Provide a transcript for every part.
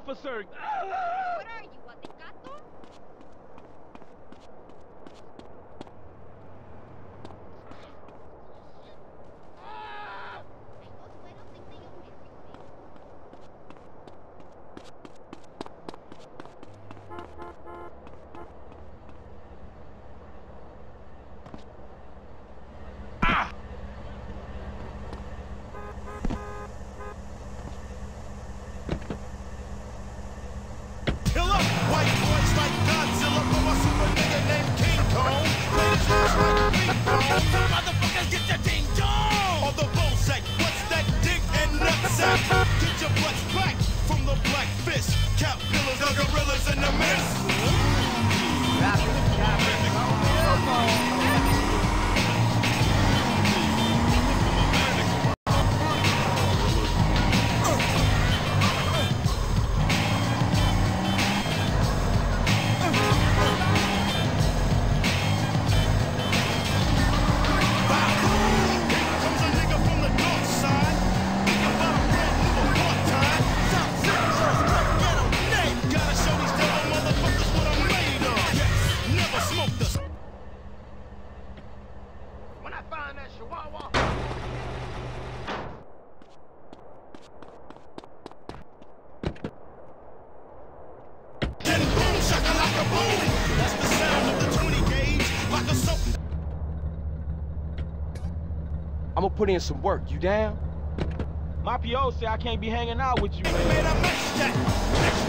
officer! What are you, a tecato? I'm gonna put in some work. You down? My PO say I can't be hanging out with you, man.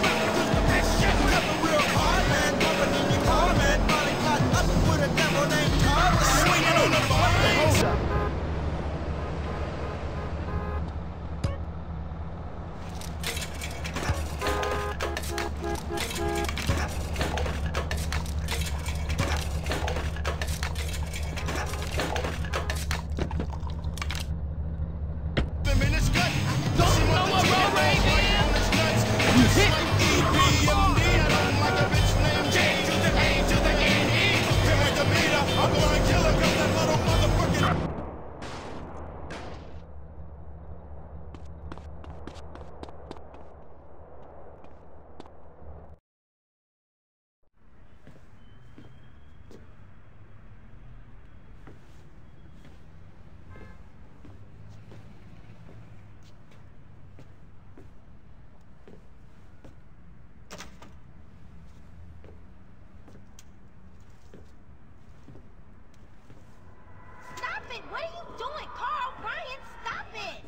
What are you doing, Carl? Ryan, stop it!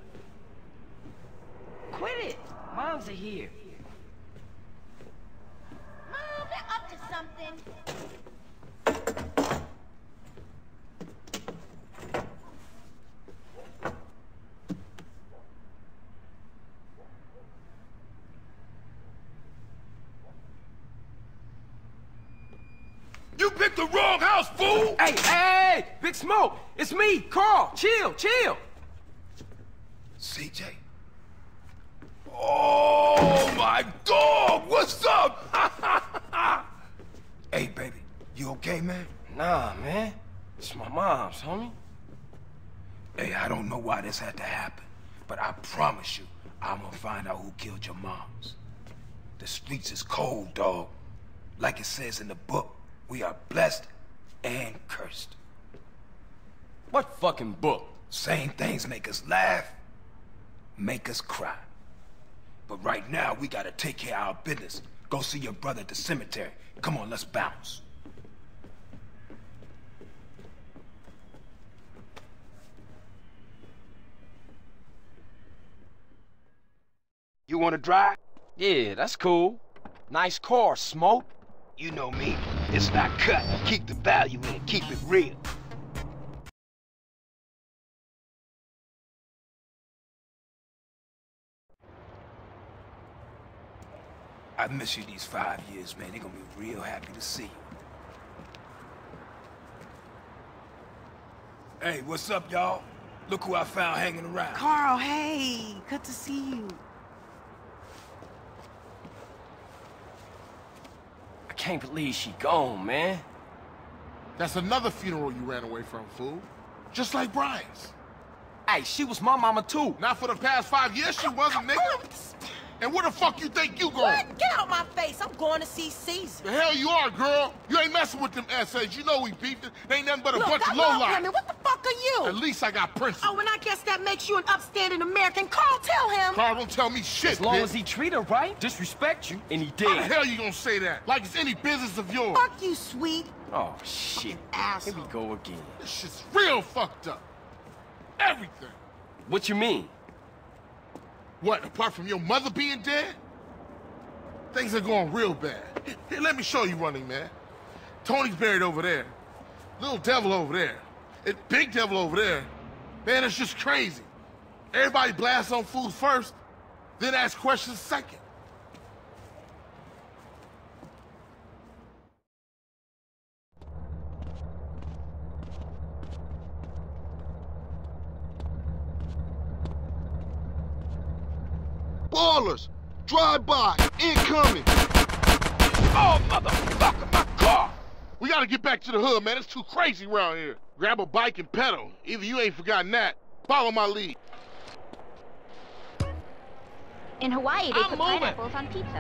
Quit it! Moms are here. Mom, they're up to something. You picked the wrong house, fool! Hey, hey, Big Smoke! It's me, Carl! Chill, chill! CJ? Oh, my dog! What's up? Hey, baby, you okay, man? Nah, man. It's my mom's, homie. Hey, I don't know why this had to happen, but I promise you, I'm gonna find out who killed your moms. The streets is cold, dog. Like it says in the book, we are blessed and cursed. What fucking book? Same things make us laugh, make us cry. But right now, we gotta take care of our business. Go see your brother at the cemetery. Come on, let's bounce. You wanna drive? Yeah, that's cool. Nice car, Smoke. You know me, it's not cut. Keep the value in it, keep it real. I miss you these 5 years, man. They're gonna be real happy to see you. Hey, what's up, y'all? Look who I found hanging around. Carl, hey, good to see you. I can't believe she gone, man. That's another funeral you ran away from, fool. Just like Brian's. Hey, she was my mama too. Not for the past 5 years she wasn't, nigga. And where the fuck you think you going? What? Get out my face. I'm going to see Caesar. The hell you are, girl. You ain't messing with them essays. You know we beefing. They ain't nothing but a Look, bunch I of love lowlife. women. What the fuck are you? At least I got principles. Oh, and I guess that makes you an upstanding American. Carl, tell him. Carl, don't tell me shit, As long bitch. as he treat her right, disrespect you, and he How the did. hell you gonna say that? Like it's any business of yours. Fuck you, sweet. Oh, shit. Asshole. Here we go again. This shit's real fucked up. Everything. What you mean? What, apart from your mother being dead? Things are going real bad. Here, let me show you, Running Man. Tony's buried over there. Little Devil over there. And Big Devil over there. Man, it's just crazy. Everybody blasts on fools first, then ask questions second. Ballers! Drive-by! Incoming! Oh, motherfucker, my car! We gotta get back to the hood, man. It's too crazy around here. Grab a bike and pedal. Either you ain't forgotten that. Follow my lead. In Hawaii, they I'm put moving. pineapples on pizza.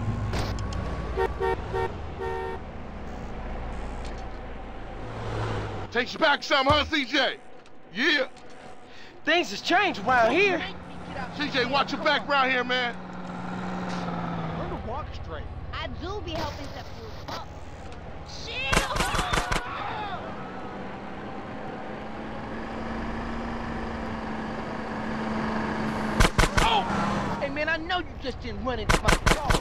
Takes you back some, huh, CJ? Yeah. Things has changed around here. CJ, watch your back around here, man. Learn to walk straight. I do be helping set food up. Oh! Hey, man, I know you just didn't run into my car.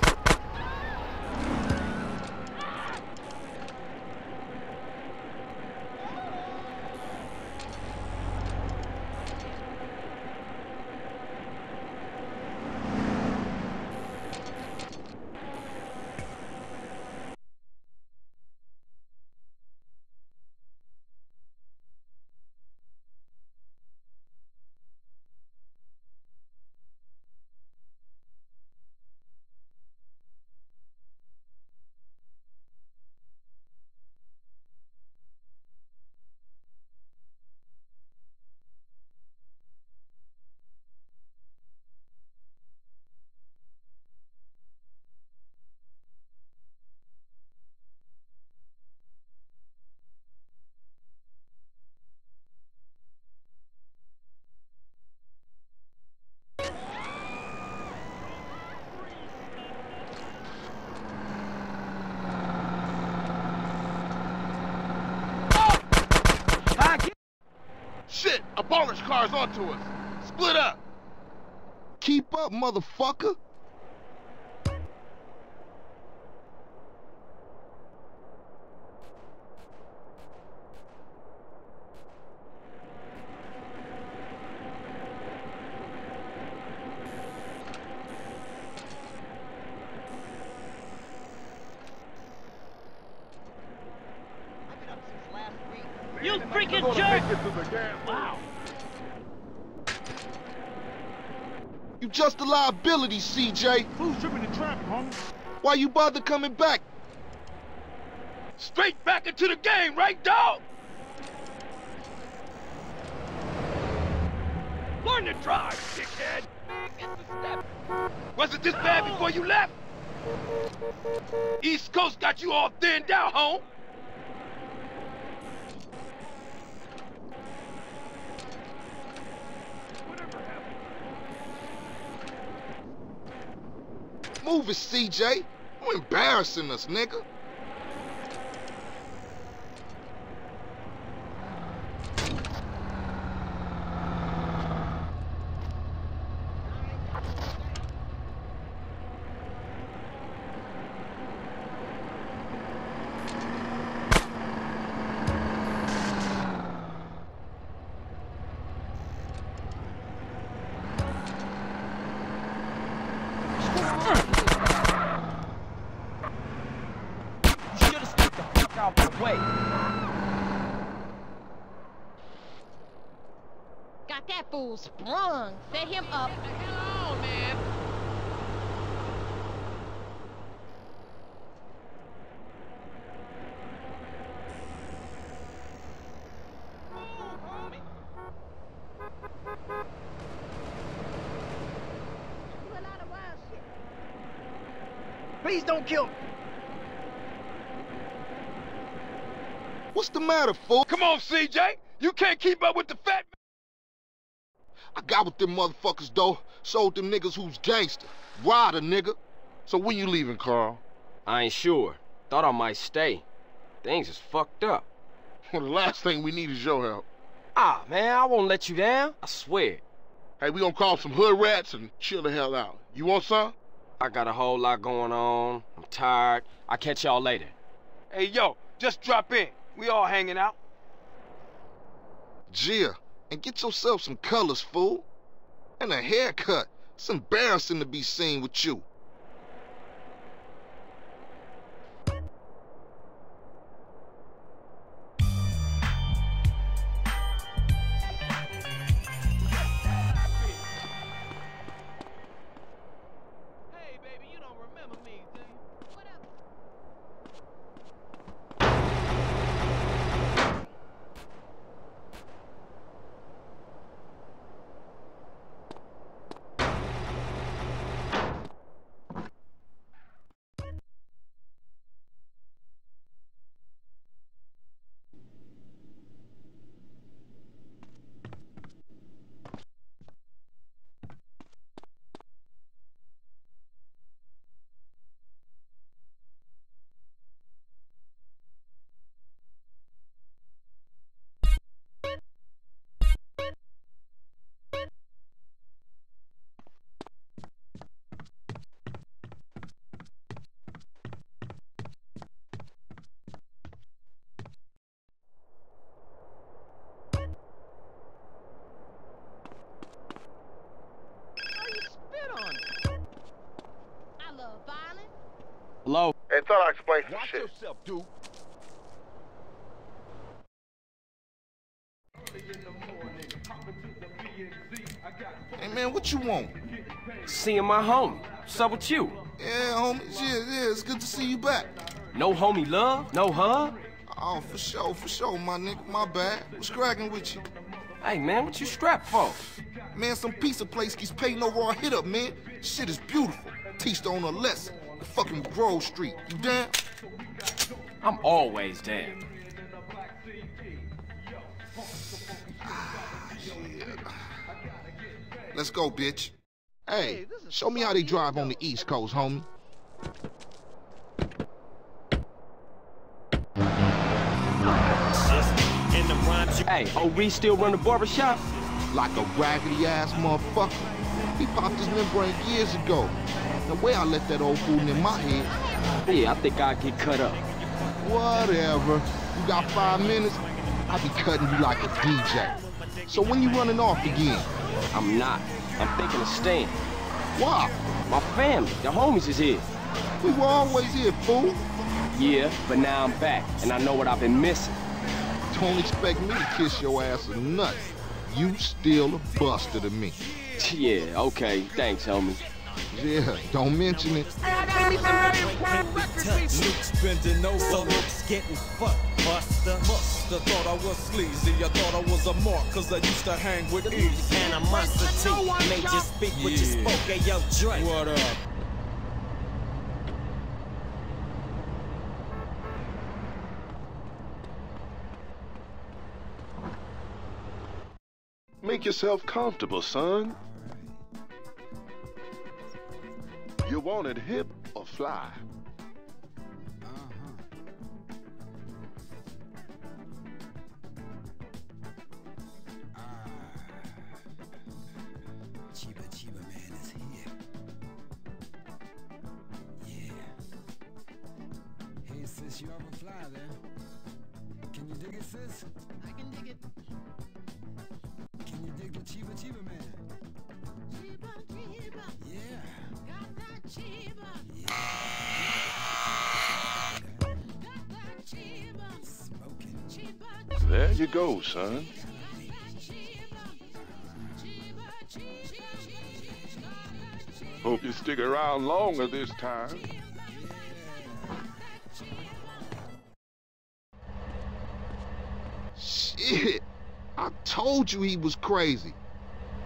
Shit, a baller's car's onto us. Split up. Keep up, motherfucker! You freaking jerk! Wow. You just a liability, CJ. Who's tripping the traffic, homie? Why you bother coming back? Straight back into the game, right, dog? Learn to drive, dickhead. Get the step. Was it this bad before you left? East Coast got you all thinned out, home. Move it, CJ. You embarrassing us, nigga. Out the way. Got that fool sprung. Set him up. Get the hell on, man. Do a lot of wild shit. Please don't kill me. What's the matter, fool? Come on, CJ. You can't keep up with the fat man. I got with them motherfuckers, though. Showed them niggas who's gangster. Rider, nigga. So when you leaving, Carl? I ain't sure. Thought I might stay. Things is fucked up. Well, the last thing we need is your help. Ah, man, I won't let you down. I swear. Hey, we gonna call some hood rats and chill the hell out. You want some? I got a whole lot going on. I'm tired. I'll catch y'all later. Hey, yo, just drop in. We all hanging out. Gia, and get yourself some colors, fool. And a haircut. It's embarrassing to be seen with you. Hey, baby, you don't remember me, do you? What up? Hello? Hey, thought I explained some Watch shit. yourself, dude. Hey, man, what you want? Seeing my homie. What's up with you? Yeah, homie. Yeah, it's good to see you back. No homie love? No hug? Oh, for sure, my nigga. My bad. What's cracking with you? Hey, man, what you strapped for? Man, some pizza place keeps paying over our hit up, man. Shit is beautiful. Teach the owner a lesson. The fucking Grove Street. You down? I'm always down. Shit. Let's go, bitch. Hey, show me how they drive on the East Coast, homie. Hey, OB still run the barbershop? Like a raggedy-ass motherfucker. He popped his membrane years ago. The way I let that old fool in my head. Yeah, I think I'll get cut up. Whatever. You got 5 minutes? I'll be cutting you like a DJ. So when you running off again? I'm not. I'm thinking of staying. Why? My family, the homies is here. We were always here, fool. Yeah, but now I'm back, and I know what I've been missing. Don't expect me to kiss your ass or nothing. You still a buster to me. Yeah, okay. Thanks, homie. Yeah, don't mention it. Luke's bending over, Luke's getting fucked. Buster, musta thought I was sleazy. I thought I was a mark, cause I used to hang with easy. Animosity made you speak what you spoke. Hey, yo, Dre. What up? Make yourself comfortable, son. You want it hip or fly? Chiba man is here. Yeah. Hey sis, you ever fly there? Can you dig it, sis? I can dig it. Can you dig the Chiba man? Chiba. Yeah. Got that Chiba. Got that Chiba. Smoking. Chiba. There you go, son. Hope you stick around longer this time. Shit. I told you he was crazy.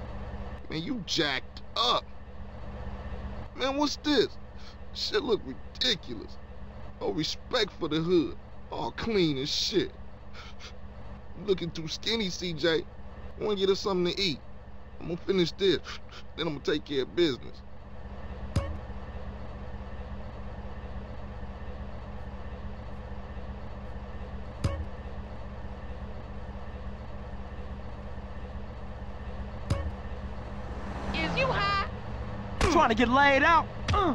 Man, you jacked up. Man, what's this? Shit look ridiculous. No respect for the hood. All clean as shit. You looking too skinny, CJ. I wanna get us something to eat. I'm gonna finish this, then I'm gonna take care of business. Is you high? Trying to get laid out?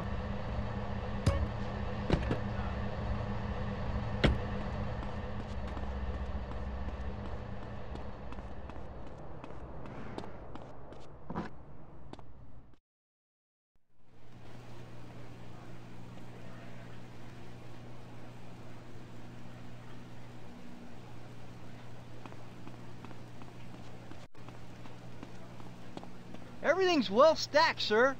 Everything's well stacked, sir.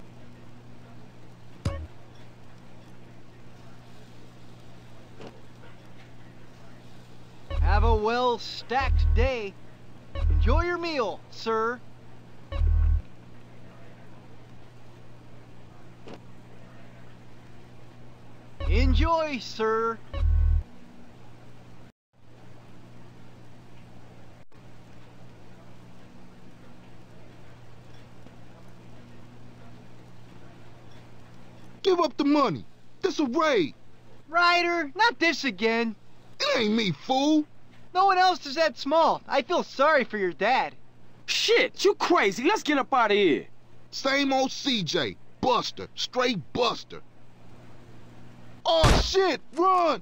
Have a well-stacked day. Enjoy your meal, sir. Enjoy, sir. Give up the money. This a raid. Ryder, not this again. It ain't me, fool. No one else is that small. I feel sorry for your dad. Shit, you crazy. Let's get up out of here. Same old CJ. Buster. Straight Buster. Oh, shit. Run.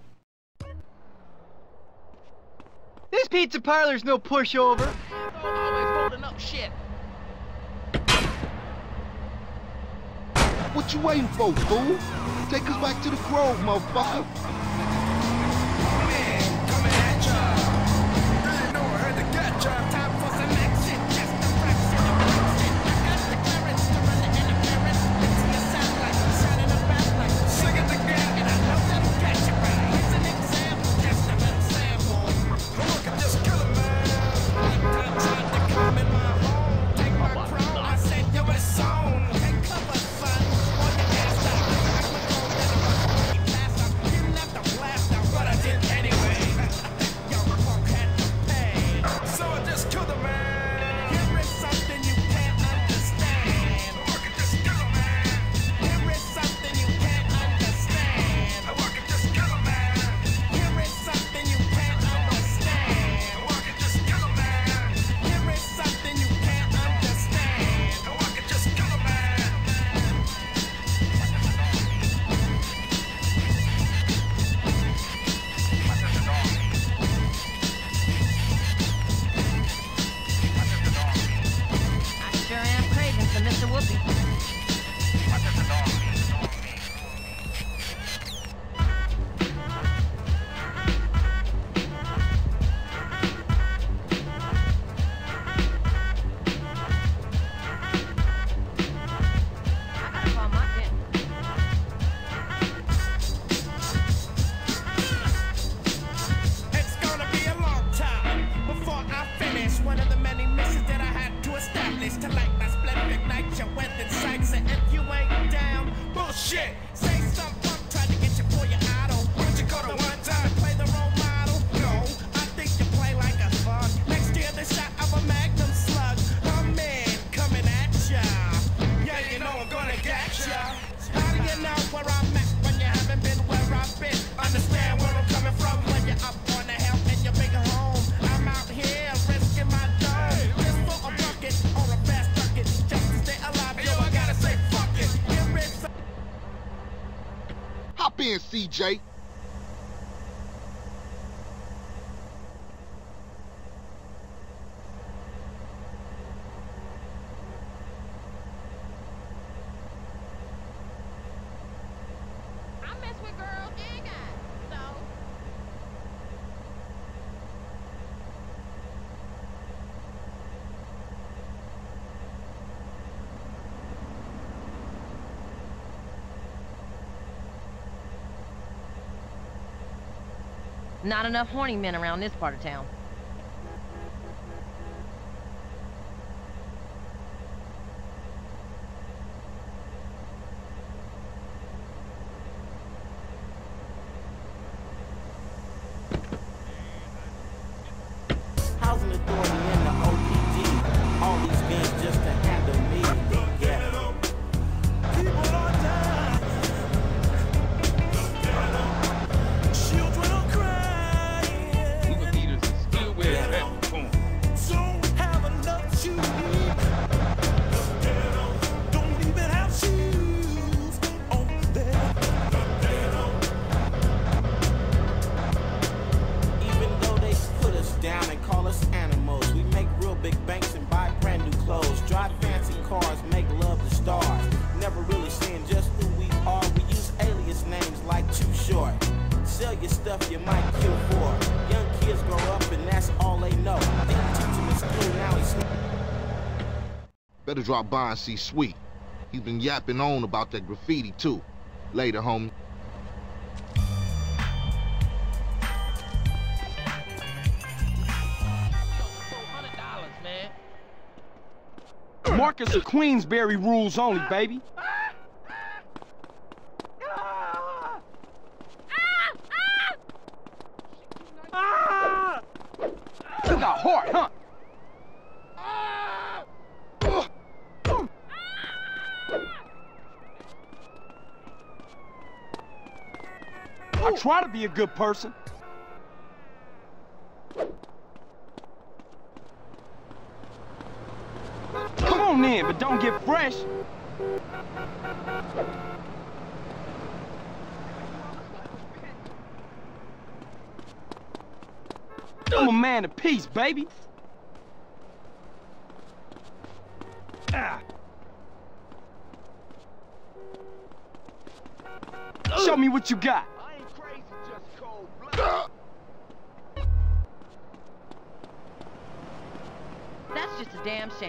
This pizza parlor's no pushover. Always holding up shit. What you waiting for, fool? Take us back to the Grove, motherfucker. Hop in, CJ. Not enough horny men around this part of town. short. Sell your stuff you might kill for. Young kids grow up and that's all they know. Didn't teach him in school, now he's... Better drop by and see Sweet. He's been yapping on about that graffiti too. Later, homie. Marcus of Queensberry rules only, baby. You got heart, huh? I try to be a good person. Come on in, but don't get fresh. I'm a man of peace, baby. Show me what you got. I ain't crazy, just cold blood. That's just a damn shame.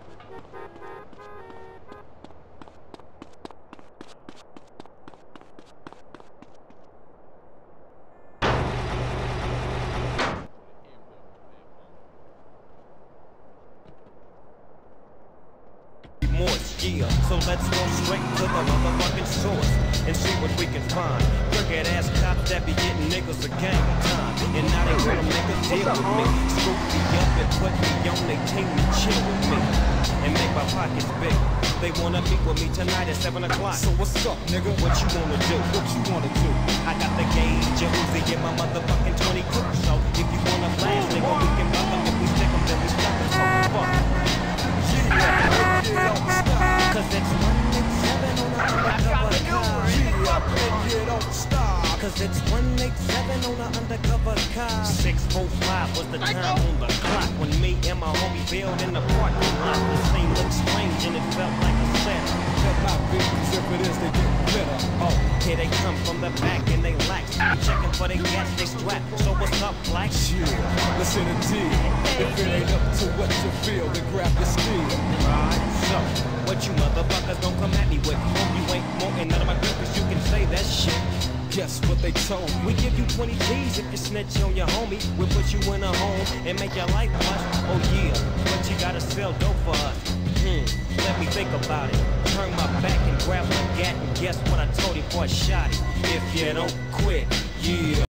Yeah, so let's go straight to the motherfucking source and see what we can find. Crooked ass cops that be getting niggas a gang time, and now they wanna make a deal with me. Scoop me up and put me on they team to chill with me and make my pockets big. They wanna meet with me tonight at 7 o'clock. So what's up, nigga? What you wanna do? What you wanna do? I got the gauge, a Uzi in my motherfucking 20 coupe. So if you wanna blast, nigga, we can buck them. If we stick them, then we stuck them. So fuck. Cause it's 187 on the undercover car. Cause it's 187 on the undercover car. 6:05 was the time on the clock when me and my homie bailed in the parking lot. The scene looked strange and it felt like a set. Check my business, if it is, they get better. Oh, here they come from the back and they lax. Checking for their gas, they strap. So what's up, black? Shit, listen to T. If it ain't up to what you feel, then grab your steel. Right, so what you motherfuckers don't come at me with? Hope you ain't wanting none of my grippers, you can say that shit. Guess what they told me? We give you 20 G's if you snitch on your homie. We'll put you in a home and make your life plush. Oh yeah, but you gotta sell dope for us. Let me think about it. Turn my back and grab my gat and guess what I told you before I shot it. If you don't quit, yeah.